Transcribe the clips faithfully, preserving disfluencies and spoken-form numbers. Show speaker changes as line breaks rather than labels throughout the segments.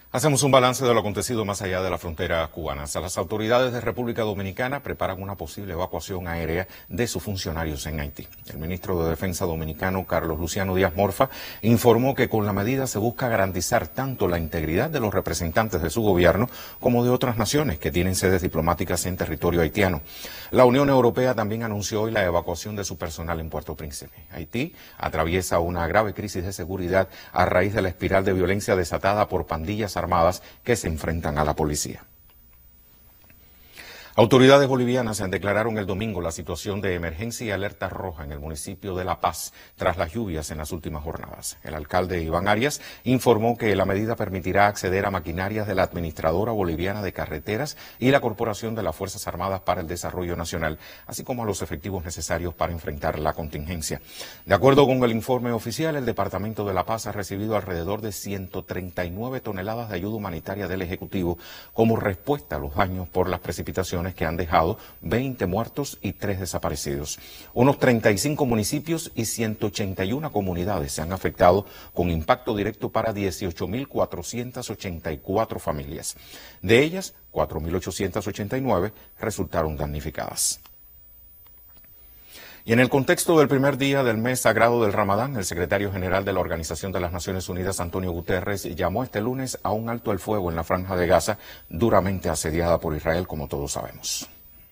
Hacemos un balance de lo acontecido más allá de la frontera cubana. Las autoridades de República Dominicana preparan una posible evacuación aérea de sus funcionarios en Haití. El ministro de Defensa dominicano, Carlos Luciano Díaz Morfa, informó que con la medida se busca garantizar tanto la integridad de los representantes de su gobierno como de otras naciones que tienen sedes diplomáticas en territorio haitiano. La Unión Europea también anunció hoy la evacuación de su personal en Puerto Príncipe. Haití atraviesa una grave crisis de seguridad a raíz de la espiral de violencia desatada por pandillas armadas que se enfrentan a la policía. Autoridades bolivianas declararon el domingo la situación de emergencia y alerta roja en el municipio de La Paz tras las lluvias en las últimas jornadas. El alcalde Iván Arias informó que la medida permitirá acceder a maquinarias de la Administradora Boliviana de Carreteras y la Corporación de las Fuerzas Armadas para el Desarrollo Nacional, así como a los efectivos necesarios para enfrentar la contingencia. De acuerdo con el informe oficial, el Departamento de La Paz ha recibido alrededor de ciento treinta y nueve toneladas de ayuda humanitaria del Ejecutivo como respuesta a los daños por las precipitaciones que han dejado veinte muertos y tres desaparecidos. Unos treinta y cinco municipios y ciento ochenta y una comunidades se han afectado con impacto directo para dieciocho mil cuatrocientas ochenta y cuatro familias. De ellas, cuatro mil ochocientas ochenta y nueve resultaron damnificadas. Y en el contexto del primer día del mes sagrado del Ramadán, el secretario general de la Organización de las Naciones Unidas, Antonio Guterres, llamó este lunes a un alto el fuego en la Franja de Gaza, duramente asediada por Israel, como todos sabemos.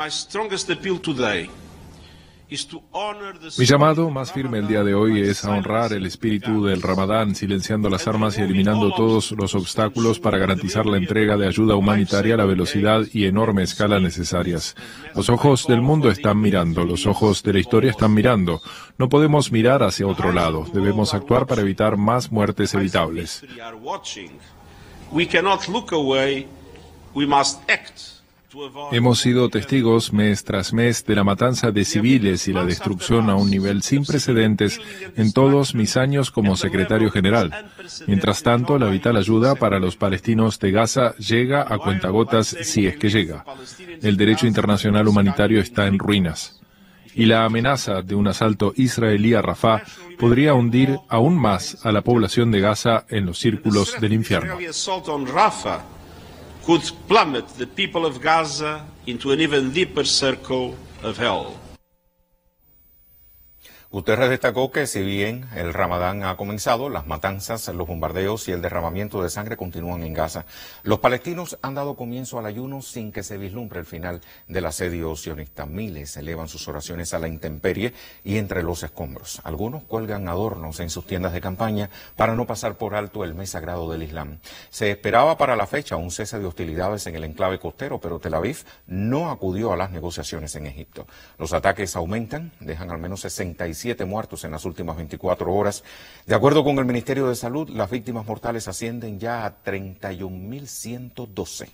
Mi llamado más firme el día de hoy es a honrar el espíritu del Ramadán, silenciando las armas y eliminando todos los obstáculos para garantizar la entrega de ayuda humanitaria a la velocidad y enorme escala necesarias. Los ojos del mundo están mirando, los ojos de la historia están mirando. No podemos mirar hacia otro lado, debemos actuar para evitar más muertes evitables. Hemos sido testigos mes tras mes de la matanza de civiles y la destrucción a un nivel sin precedentes en todos mis años como secretario general. Mientras tanto, la vital ayuda para los palestinos de Gaza llega a cuentagotas si es que llega. El derecho internacional humanitario está en ruinas. Y la amenaza de un asalto israelí a Rafah podría hundir aún más a la población de Gaza en los círculos del infierno.
could plummet the people of Gaza into an even deeper circle of hell.
Guterres destacó que si bien el Ramadán ha comenzado, las matanzas, los bombardeos y el derramamiento de sangre continúan en Gaza. Los palestinos han dado comienzo al ayuno sin que se vislumbre el final del asedio sionista. Miles elevan sus oraciones a la intemperie y entre los escombros. Algunos cuelgan adornos en sus tiendas de campaña para no pasar por alto el mes sagrado del Islam. Se esperaba para la fecha un cese de hostilidades en el enclave costero, pero Tel Aviv no acudió a las negociaciones en Egipto. Los ataques aumentan, dejan al menos sesenta y siete muertos en las últimas veinticuatro horas. De acuerdo con el Ministerio de Salud, las víctimas mortales ascienden ya a treinta y un mil ciento doce.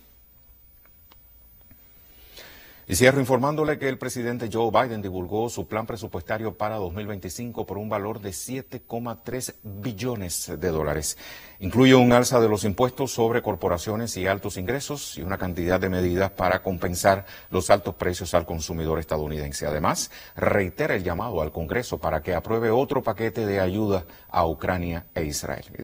Y cierro informándole que el presidente Joe Biden divulgó su plan presupuestario para dos mil veinticinco por un valor de siete coma tres billones de dólares. Incluye un alza de los impuestos sobre corporaciones y altos ingresos y una cantidad de medidas para compensar los altos precios al consumidor estadounidense. Además, reitera el llamado al Congreso para que apruebe otro paquete de ayuda a Ucrania e Israel.